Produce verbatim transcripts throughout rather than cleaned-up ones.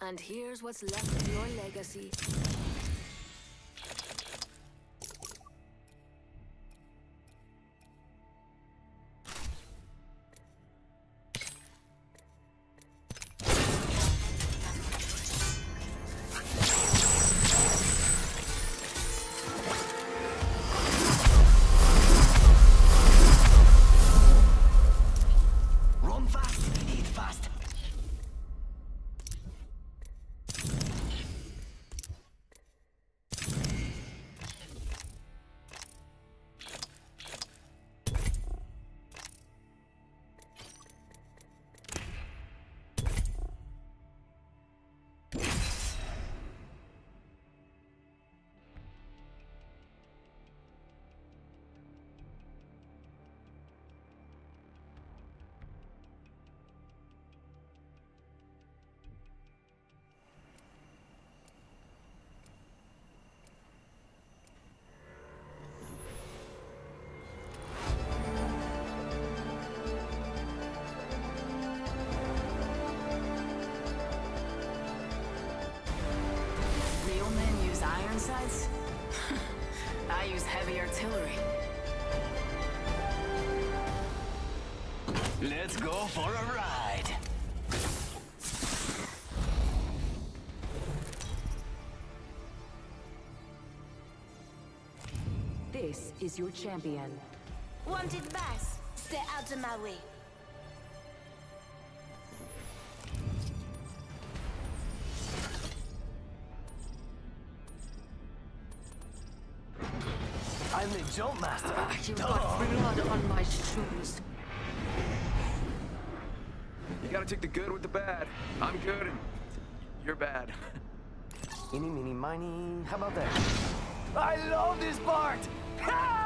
And here's what's left of your legacy. I use heavy artillery. Let's go for a ride. This is your champion. Wanted bass. Stay out of my way. I'm the jump master. You've got blood on my shoes. You gotta take the good with the bad. I'm good and you're bad. Eeny, meeny, miny. How about that? I love this part! Ha!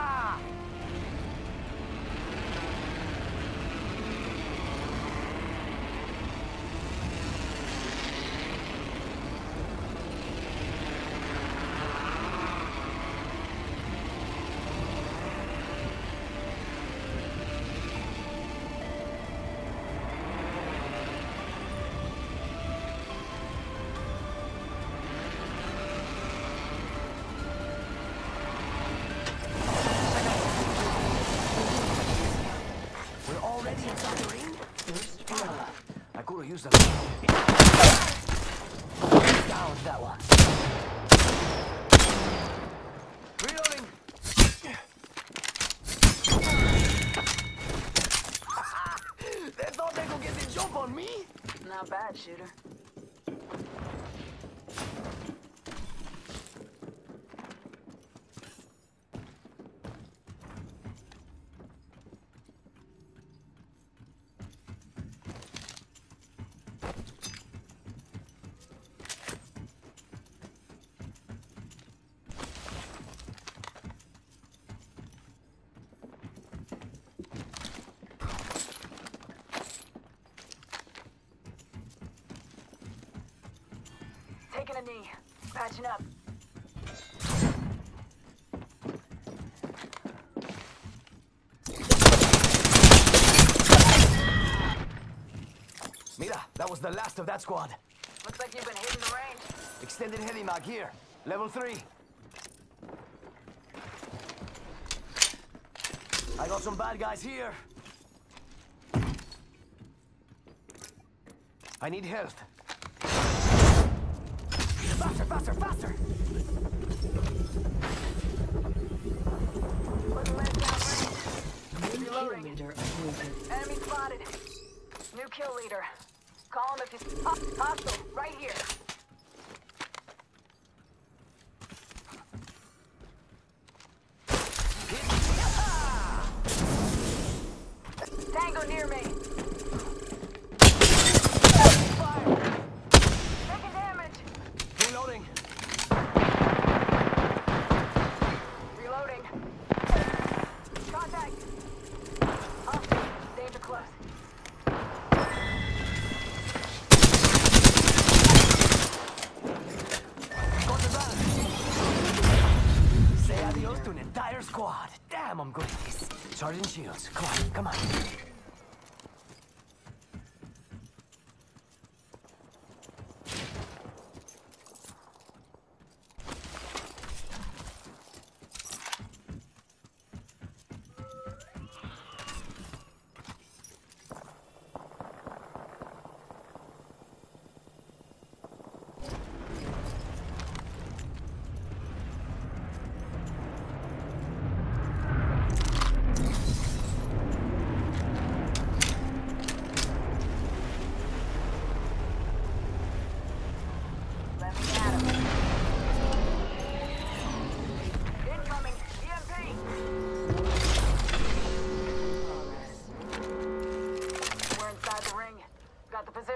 I could have used a down that one. Reloading. They thought they could get the jump on me. Not bad, shooter. Taking a knee. Patching up. Mira, that was the last of that squad. Looks like you've been hitting the range. Extended heavy mag here. Level three. I got some bad guys here. I need health. Faster, faster, faster! Reloading. Enemy spotted. New kill leader. Call him if he's hostile. Right here. Tango near me. Fire. Taking damage. Reloading. Reloading. Contact. Hostile. Danger close. Say adios to an entire squad. Damn, I'm good at this. Charging shields. Come on, come on.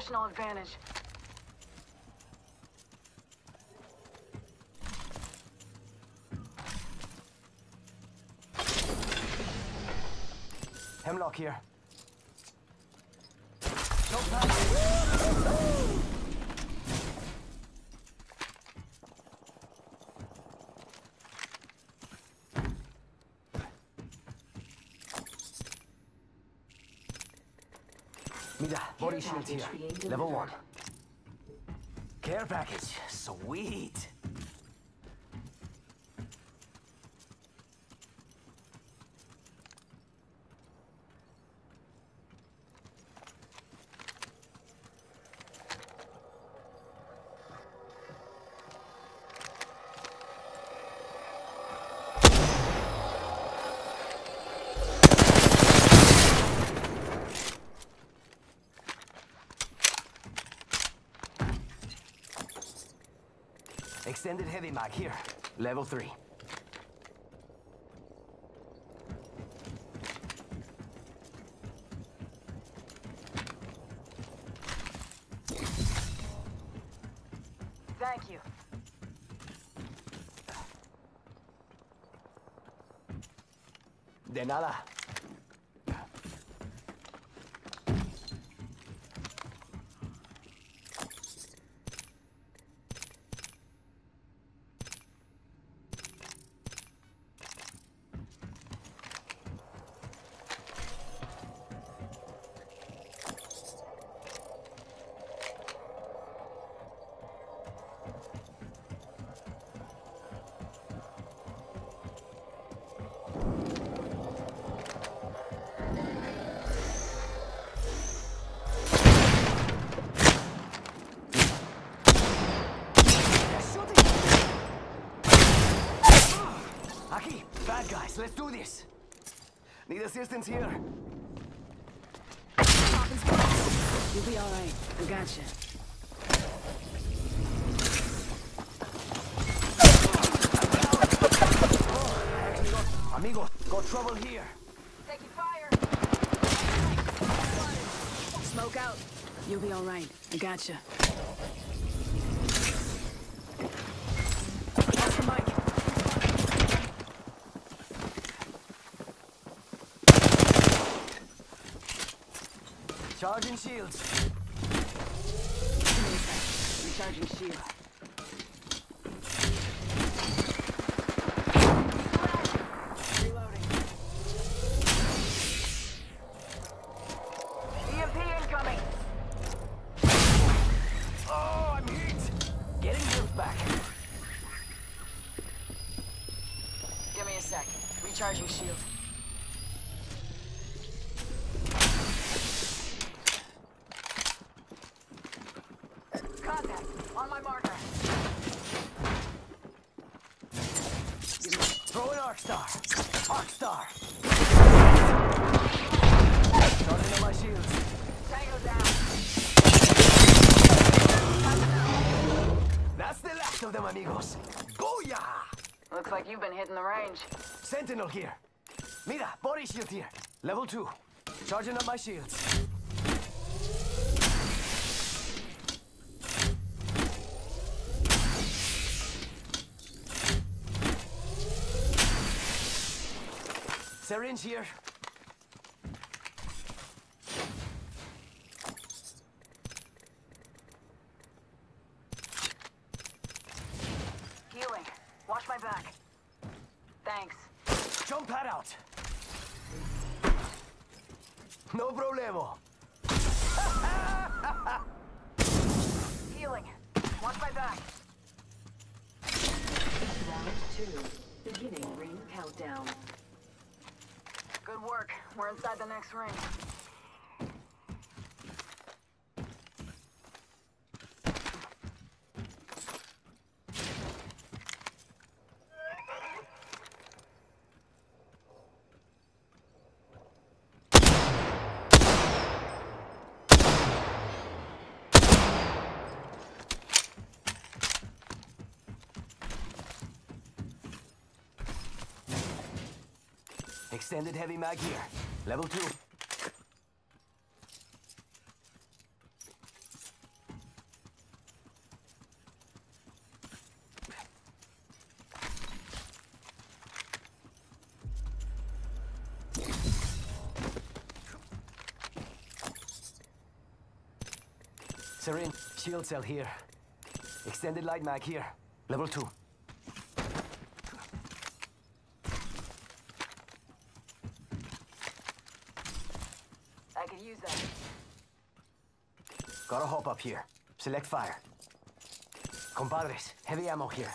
positional advantage. Hemlock here. Don't pass. Mira, body shields here. Level one. Care package. Sweet. Extended heavy mag here. Level three. Thank you. De nada. Aquí, bad guys, let's do this. Need assistance here. You'll be all right. I gotcha. Amigo, got trouble here. Taking fire. Smoke out. You'll be all right. I gotcha. Watch your mic. Charging shields. Give me a sec. Recharging shield. Reloading. E M P incoming. Oh, I'm hit. Getting health back. Give me a sec. Recharging shield. Contact. On my marker. Throw an arc star. Arc star. Starting on my shields. Tango down. That's the last of them, amigos. Booyah! Looks like you've been hitting the range. Sentinel here. Mira, body shield here. Level two. Charging up my shields. Syringe here. Healing. Watch my back. Thanks. Jump pad out. No problemo. Healing. Watch my back. Round two. Beginning ring countdown. Good work. We're inside the next ring. Extended heavy mag here. Level two. Syringe. Shield cell here. Extended light mag here. Level two. I could use that. Gotta hop up here. Select fire. Compadres, heavy ammo here.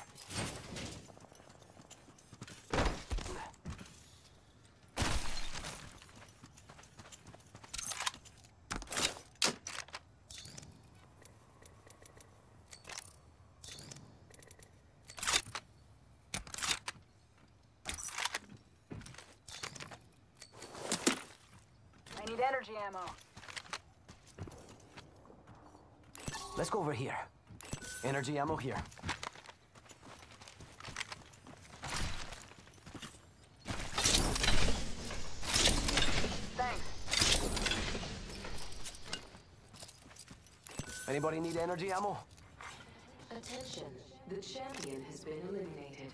I need energy ammo. Let's go over here. Energy ammo here. Thanks. Anybody need energy ammo? Attention, the champion has been eliminated.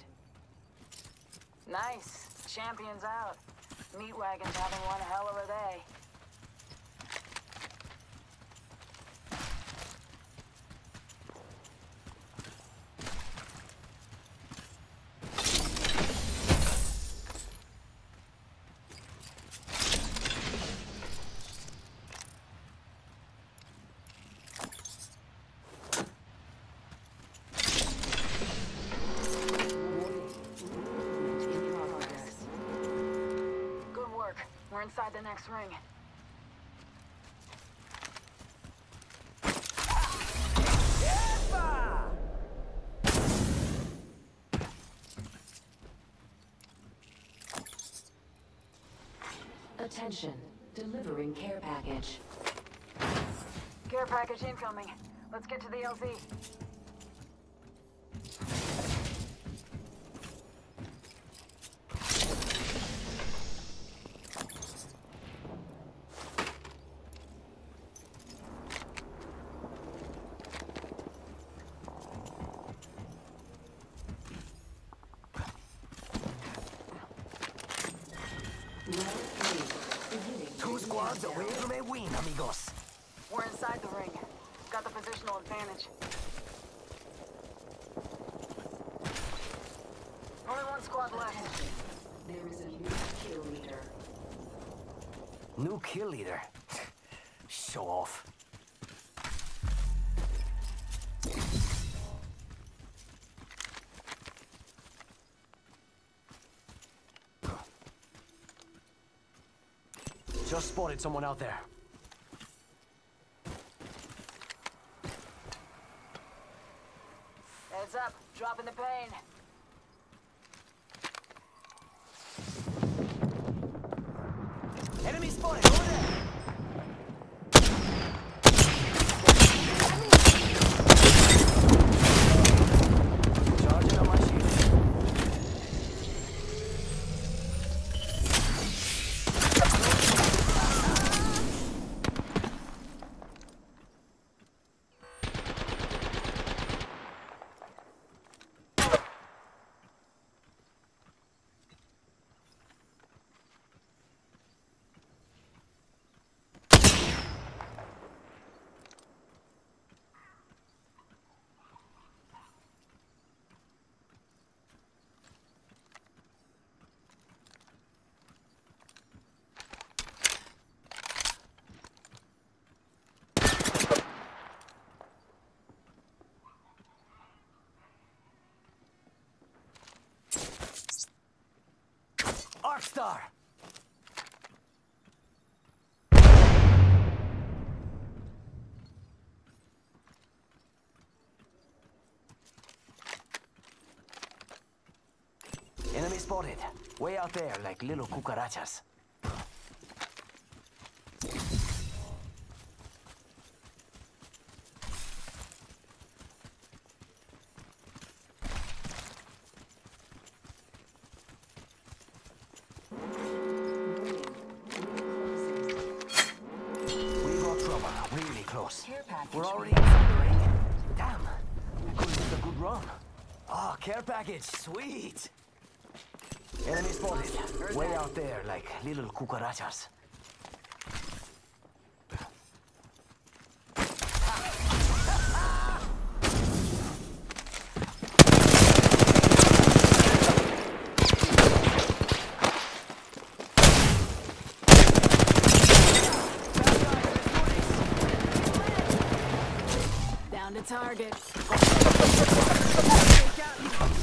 Nice. Champion's out. Meat wagon's having one hell of a day. We're inside the next ring. Attention, delivering care package. Care package incoming. Let's get to the L Z. Two squads away from a win, amigos. We're inside the ring. Got the positional advantage. Only one squad left. There is a new kill leader. New kill leader. Show off. Just spotted someone out there. Heads up. Dropping the pain. Enemy spotted over there. Charging on my shield. Arcstar! Enemy spotted. Way out there, like little cucarachas. Care package. We're already inside the ring. Damn. Could have been a good run. Ah, care package. Sweet. Enemy spotted. Way out there, like little cucarachas. target. Take out.